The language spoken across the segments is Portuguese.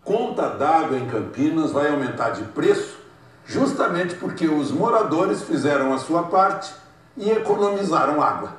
Conta d'água em Campinas vai aumentar de preço justamente porque os moradores fizeram a sua parte e economizaram água.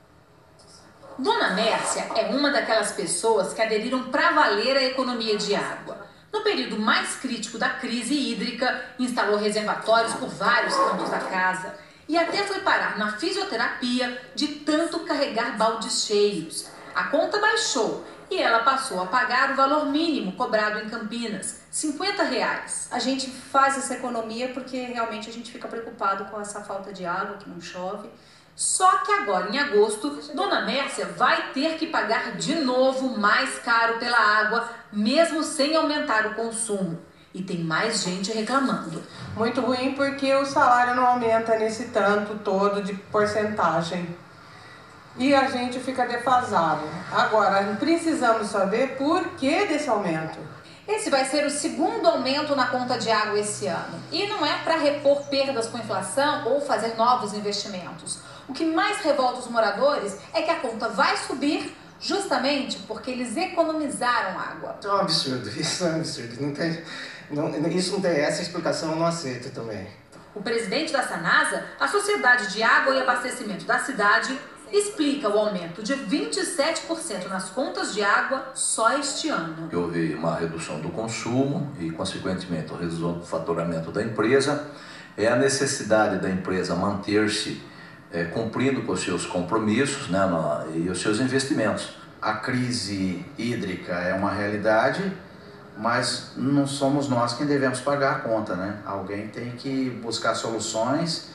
Dona Mércia é uma daquelas pessoas que aderiram para valer a economia de água. No período mais crítico da crise hídrica, instalou reservatórios por vários cantos da casa e até foi parar na fisioterapia de tanto carregar baldes cheios. A conta baixou e ela passou a pagar o valor mínimo cobrado em Campinas, R$50. A gente faz essa economia porque realmente a gente fica preocupado com essa falta de água, que não chove. Só que agora, em agosto, Dona Mércia vai ter que pagar de novo mais caro pela água, mesmo sem aumentar o consumo. E tem mais gente reclamando. Muito ruim porque o salário não aumenta nesse tanto todo de porcentagem. E a gente fica defasado. Agora, precisamos saber por que desse aumento. Esse vai ser o segundo aumento na conta de água esse ano. E não é para repor perdas com inflação ou fazer novos investimentos. O que mais revolta os moradores é que a conta vai subir justamente porque eles economizaram água. Isso é um absurdo, isso é um absurdo. Isso não tem essa explicação, eu não aceito também. O presidente da Sanasa, a Sociedade de Água e Abastecimento da cidade, explica o aumento de 27% nas contas de água só este ano. Houve uma redução do consumo e, consequentemente, a redução do faturamento da empresa. É a necessidade da empresa manter-se cumprindo com os seus compromissos, né, e os seus investimentos. A crise hídrica é uma realidade, mas não somos nós quem devemos pagar a conta, né? Alguém tem que buscar soluções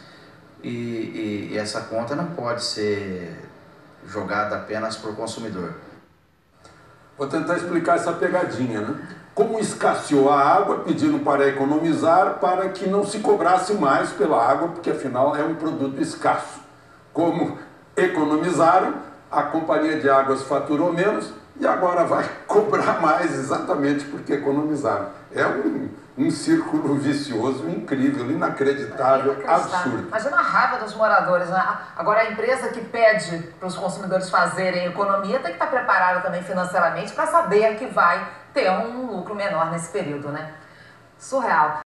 e essa conta não pode ser jogada apenas para o consumidor. Vou tentar explicar essa pegadinha, né? Como escasseou a água, pediram para economizar para que não se cobrasse mais pela água, porque afinal é um produto escasso. Como economizaram, a companhia de águas faturou menos e agora vai cobrar mais exatamente porque economizaram. É um círculo vicioso incrível, inacreditável, absurdo. Imagina a raiva dos moradores, né? Agora a empresa que pede para os consumidores fazerem economia tem que estar preparada também financeiramente para saber que vai ter um lucro menor nesse período, né? Surreal.